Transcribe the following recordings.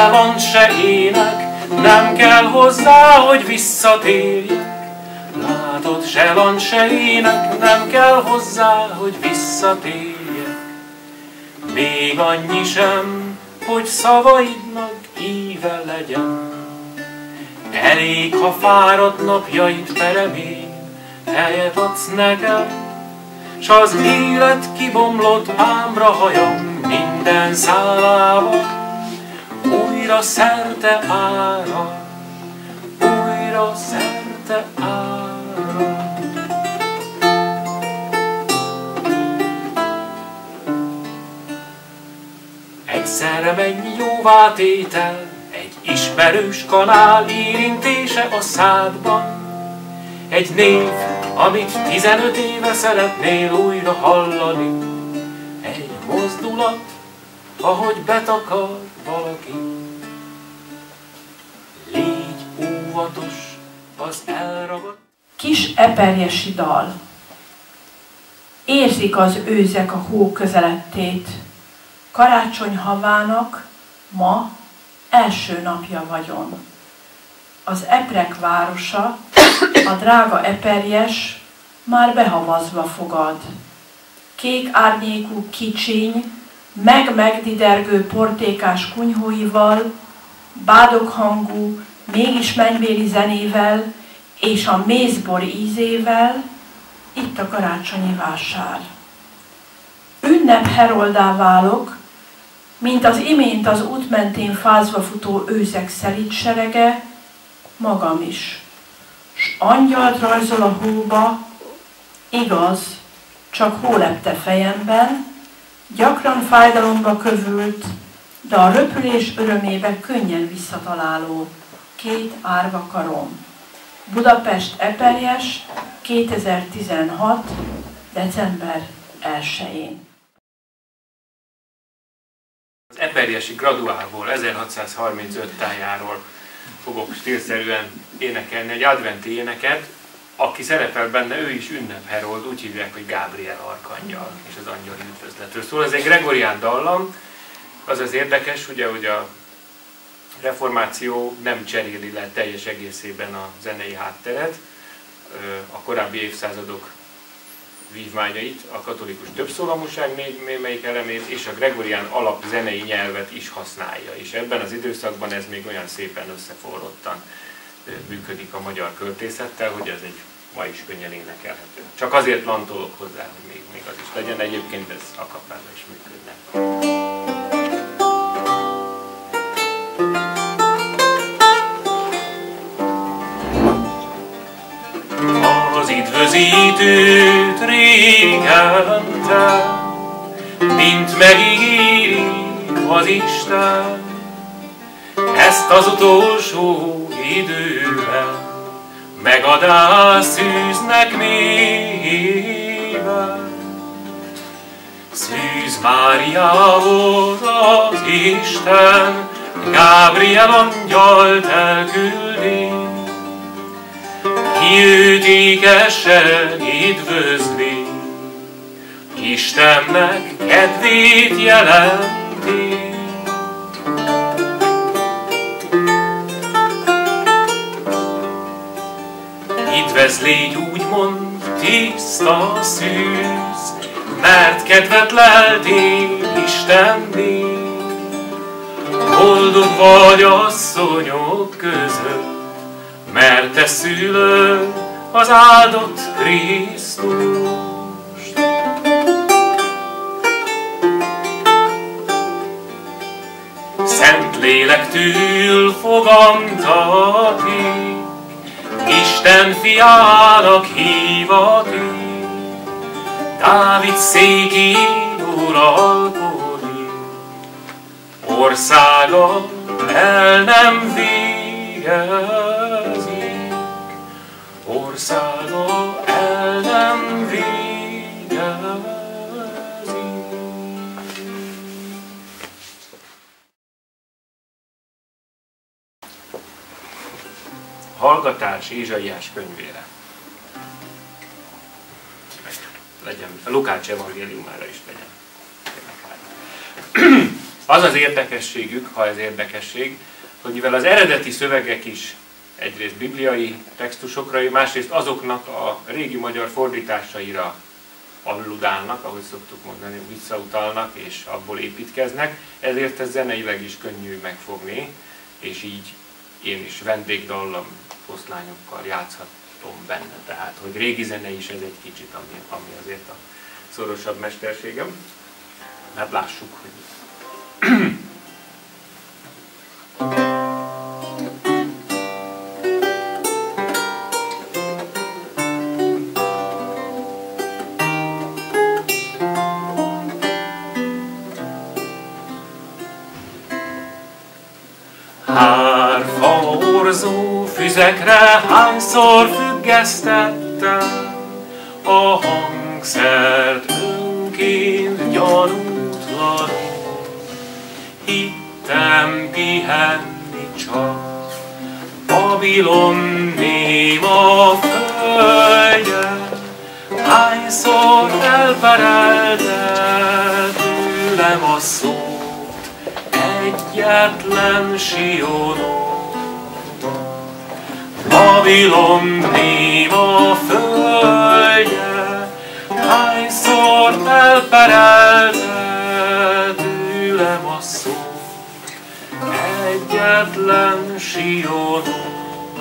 se láng, se ének, nem kell hozzá, hogy visszatérjek. Látod, se láng, se ének, nem kell hozzá, hogy visszatérjek. Még annyi sem, hogy szavaidnak íve legyen. Elég, ha fáradt napjait peremén helyet adsz nekem, s az élet kibomlott ámra hajam minden szálában, újra szerte ára, újra szerte ára. Egyszerre mennyi jóvátétel, egy ismerős kanál érintése a szádban, egy név, amit 15 éve szeretnél újra hallani, egy mozdulat, ahogy betakar valaki. Légy óvatos az elragadt. Kis eperjesi dal. Érzik az őzek a hó közelettét. Karácsony havának ma első napja vagyon. Az eprek városa, a drága Eperjes már behavazva fogad. Kék árnyékú kicsiny, megdidergő portékás kunyhóival, bádoghangú, mégis mennybéli zenével és a mézbor ízével itt a karácsonyi vásár. Ünnep heroldá válok, mint az imént az út mentén fázva futó őzek szelíd serege, magam is. S angyalt rajzol a hóba, igaz, csak hó lepte fejemben, gyakran fájdalomba kövült, de a röpülés örömébe könnyen visszataláló két árva karom. Budapest Eperjes, 2016. december 1-én. Az eperjesi graduálból, 1635 tájáról fogok stílszerűen énekelni egy adventi éneket. Aki szerepel benne, ő is ünnepherold, úgy hívják, hogy Gábriel arkangyal és az angyali üdvözletről szól. Ez egy gregorián dallam, az érdekes, ugye, hogy a reformáció nem cseréli le teljes egészében a zenei hátteret, a korábbi évszázadok vívmányait, a katolikus többszólamúság némelyik elemét és a gregorián alapzenei nyelvet is használja. És ebben az időszakban ez még olyan szépen összeforrottan működik a magyar költészettel, hogy ez egy ma is könnyen énekelhető. Csak azért lantolok hozzá, hogy még az is legyen, egyébként ez a cappella is működne. Az üdvözítőt régen te, mint megígéri az Isten, ezt az utolsó időben megadás szűznek néven. Szűz Máriához az Isten, Gábriel angyalt elküldi, ki őt ékesen üdvözli, Istennek kedvét jelenti. Üdvözl, légy úgymond tiszta szűz, mert kedvet leltél Istenné. Boldog vagy asszonyok között, mert te szülöd az áldott Krisztust. Szent lélektől fogantatik, Isten fiának hívatik, Dávid székén uralkodik, országa el nem végezik, országa el nem végezik. Hallgatás Ézsaiás könyvére. Legyen, a Lukács evangéliumára is legyen. Az az érdekességük, ha ez érdekesség, hogy mivel az eredeti szövegek is egyrészt bibliai textusokra, másrészt azoknak a régi magyar fordításaira alludálnak, ahogy szoktuk mondani, visszautalnak és abból építkeznek, ezért ez zeneileg is könnyű megfogni, és így én is vendégdallam foszlányokkal játszhatom benne. Tehát, hogy régi zene is ez egy kicsit, ami azért a szorosabb mesterségem. Hát lássuk, hogy... Hárfaorzó füzekre hányszor függesztettem a hangszert önként gyanútlanul. Hittem pihenni csak Babilon néma földje, hányszor elperelte tőlem a szót egyetlen Sionon. Babilon néma földje, hányszor elperelte tőlem a szót egyetlen Sionon.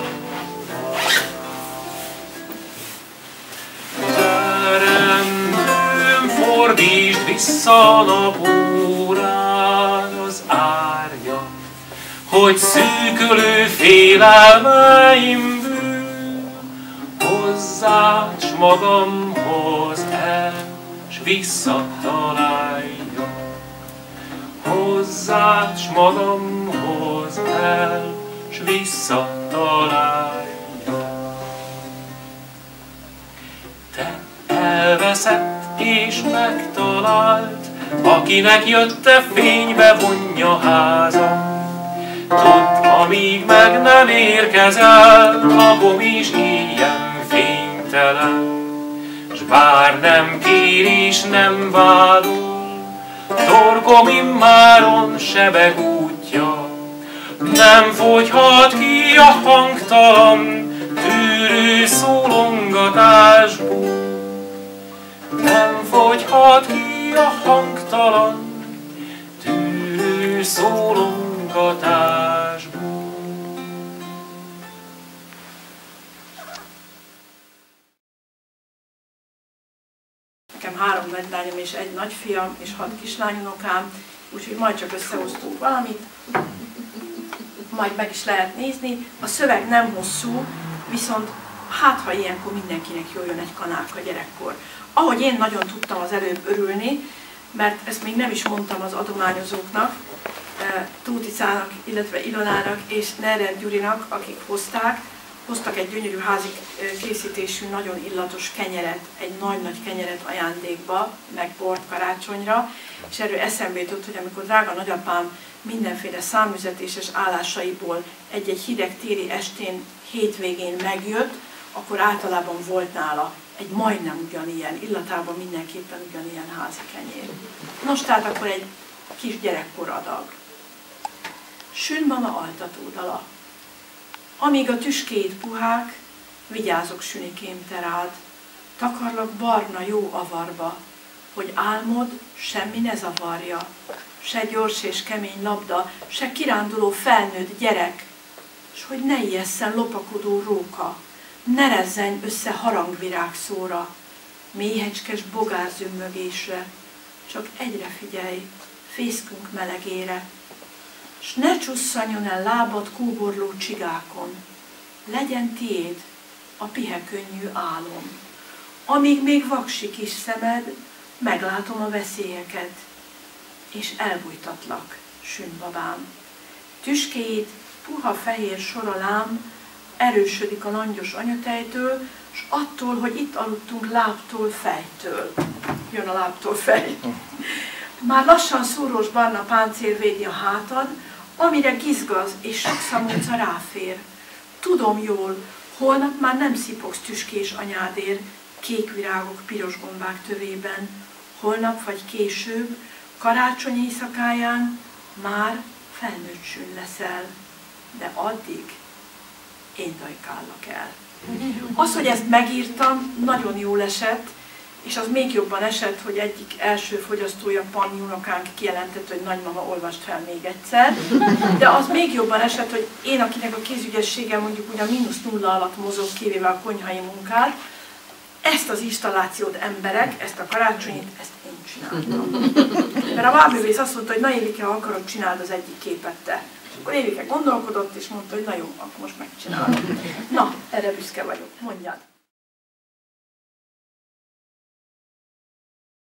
Teremtőm, fordítsd vissza napórán az árnya, hogy szűkölő félelmeimből hozzád s magamhoz el, s visszataláljak. Hozzád s magamhoz el, s visszataláljak. Te elveszett és megtalált, akinek jötte fénybe vonja házam. Tudd, amíg meg nem érkezel, napom is ilyen fénytelen. S bár nem kér és nem vádol, torkom immáron sebeg útja. Nem fogyhat ki a hangtalan, tűrő szólongatásból. Nem fogyhat ki a hangtalan, tűrő szólongatásból. Nekem 3 nagylányom és 1 nagyfiam és 6 kislányunokám, úgyhogy majd csak összehoztunk valamit, majd meg is lehet nézni. A szöveg nem hosszú, viszont hát ha ilyenkor mindenkinek jól jön egy kanálka gyerekkor. Ahogy én nagyon tudtam az előbb örülni, mert ezt még nem is mondtam az adományozóknak, Tóticának, illetve Ilonának és Nered Gyurinak, akik hoztak egy gyönyörű házi készítésű, nagyon illatos kenyeret, egy nagy-nagy kenyeret ajándékba, meg bort karácsonyra, és erről eszembe jutott, hogy amikor drága nagyapám mindenféle számüzetéses állásaiból egy-egy hideg téli estén, hétvégén megjött, akkor általában volt nála egy majdnem ugyanilyen, illatában mindenképpen ugyanilyen házi kenyér. Nos, tehát akkor egy kis gyerekkor adag. Sün van a altatódala. Amíg a tüskéid puhák, vigyázok sünikém te rád. Takarlak barna jó avarba, hogy álmod semmi ne zavarja. Se gyors és kemény labda, se kiránduló felnőtt gyerek, s hogy ne ijesszen lopakodó róka, ne rezzenj össze harangvirág szóra, méhecskes bogárzömmögésre, csak egyre figyelj, fészkünk melegére, s ne csusszanjon el lábad kóborló csigákon, legyen tiéd a pihekönnyű álom. Amíg még vaksik is szemed, meglátom a veszélyeket, és elbújtatlak, sünbabám. Tüskéid puha fehér sorolám erősödik a langyos anyatejtől, s attól, hogy itt aludtunk lábtól fejtől. Jön a lábtól fej. Már lassan szúrós barna páncél védi a hátad, amire gizgaz és sok szamóca ráfér. Tudom jól, holnap már nem szipogsz tüskés anyádért, kék virágok piros gombák tövében. Holnap vagy később, karácsony éjszakáján már felnőtt sün leszel, de addig én dajkállak el. Az, hogy ezt megírtam, nagyon jól esett, és az még jobban esett, hogy egyik első fogyasztója, Panni unokánk kijelentett, hogy nagymama, olvast fel még egyszer. De az még jobban esett, hogy én, akinek a kézügyessége mondjuk ugye a -0 alatt mozog, kivéve a konyhai munkát, ezt az installációt emberek, ezt a karácsonyit, ezt én csináltam. Mert a váművész azt mondta, hogy na Évike, ha akarod, csináld az egyik képet te. És akkor Évike gondolkodott, és mondta, hogy na jó, akkor most megcsinálom. Na, erre büszke vagyok. Mondjad.